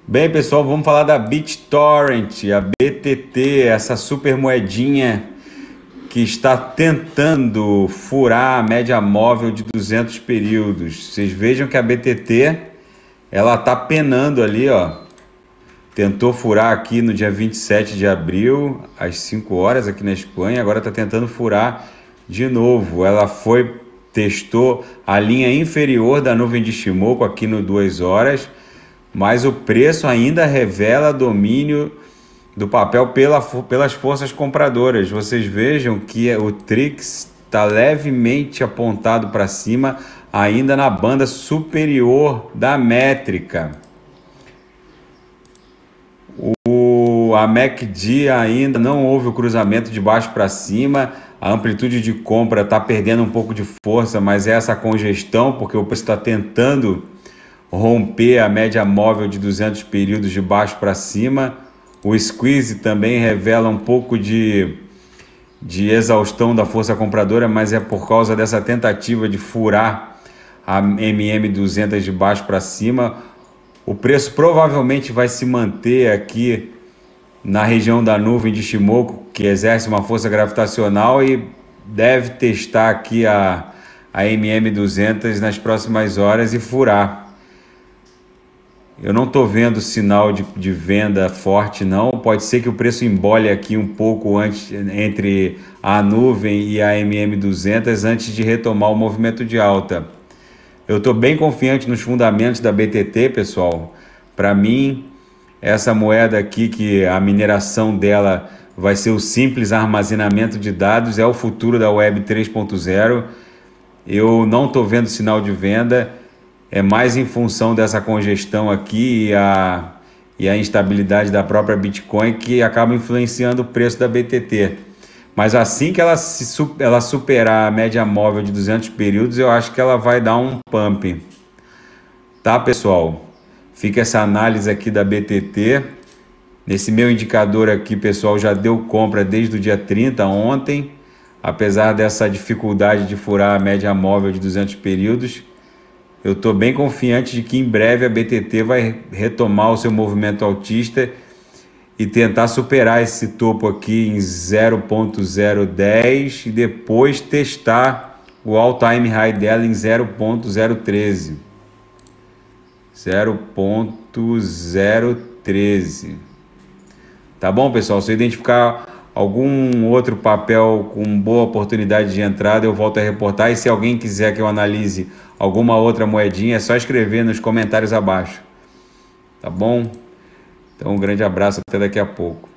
Bem, pessoal, vamos falar da BitTorrent, a BTT, essa super moedinha que está tentando furar a média móvel de 200 períodos. Vocês vejam que a BTT, ela está penando ali, ó. Tentou furar aqui no dia 27 de abril, às 5 horas aqui na Espanha, agora está tentando furar de novo. Ela testou a linha inferior da nuvem de Shimoku aqui no 2 horas, mas o preço ainda revela domínio do papel pelas forças compradoras. Vocês vejam que o TRIX está levemente apontado para cima, ainda na banda superior da métrica. A MACD ainda não houve o cruzamento de baixo para cima, a amplitude de compra está perdendo um pouco de força, mas é essa congestão, porque o preço está tentando romper a média móvel de 200 períodos de baixo para cima. O squeeze também revela um pouco de exaustão da força compradora, mas é por causa dessa tentativa de furar a MM200 de baixo para cima. O preço provavelmente vai se manter aqui na região da nuvem de Shimoku, que exerce uma força gravitacional, e deve testar aqui a MM200 nas próximas horas e furar. Eu não estou vendo sinal de venda forte, não. Pode ser que o preço embole aqui um pouco antes, entre a nuvem e a MM200, antes de retomar o movimento de alta. Eu estou bem confiante nos fundamentos da BTT, pessoal. Para mim, essa moeda aqui, que a mineração dela vai ser o simples armazenamento de dados, é o futuro da Web 3.0. Eu não estou vendo sinal de venda. É mais em função dessa congestão aqui e a instabilidade da própria Bitcoin que acaba influenciando o preço da BTT. Mas assim que ela superar a média móvel de 200 períodos, eu acho que ela vai dar um pump. Tá, pessoal? Fica essa análise aqui da BTT. Nesse meu indicador aqui, pessoal, já deu compra desde o dia 30, ontem. Apesar dessa dificuldade de furar a média móvel de 200 períodos, eu estou bem confiante de que em breve a BTT vai retomar o seu movimento altista e tentar superar esse topo aqui em 0.010 e depois testar o all-time high dela em 0.013. 0.013. Tá bom, pessoal? Se eu identificar algum outro papel com boa oportunidade de entrada, eu volto a reportar. E se alguém quiser que eu analise alguma outra moedinha, é só escrever nos comentários abaixo. Tá bom? Então, um grande abraço, até daqui a pouco.